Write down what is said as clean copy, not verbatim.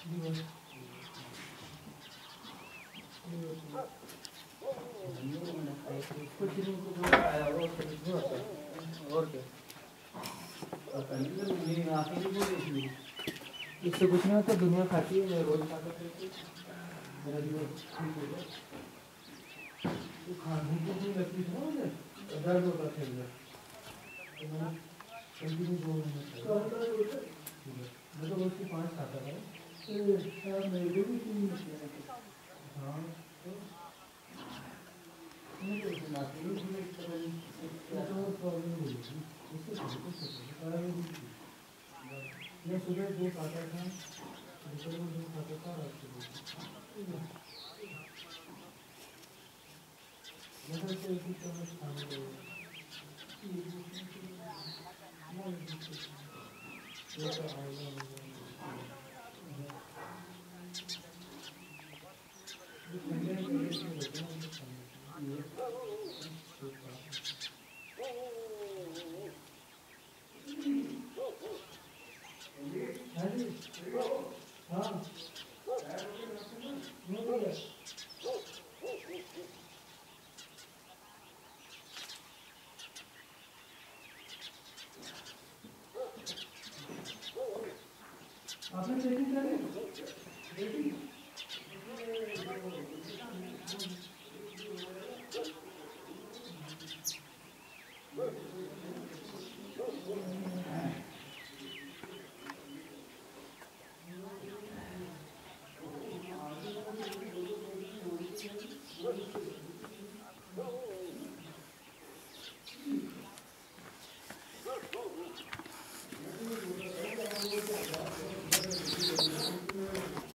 कुछ नहीं कुछ आया और कुछ नहीं होता और क्या इससे कुछ नहीं होता दुनिया खाती है मैं रोज खाता मेरा भी ठीक हो गया तो खाने की भी लगती है ना मुझे दर्द होता था तो मैंने कंटिन्यू 2 महीने खाया मैं तो रोज की 5 खाता था मेरे भी 3 हाँ तो मुझे लाती है मुझे एक तरह की प्रॉब्लम हो गई थी उससे कुछ मैं सुबह 2 खाता था दोपहर में 2 खाता था रात को 2 मतलब से एक ही चम्मच खाने लगे हाँ आपने ट्रेनिंग करी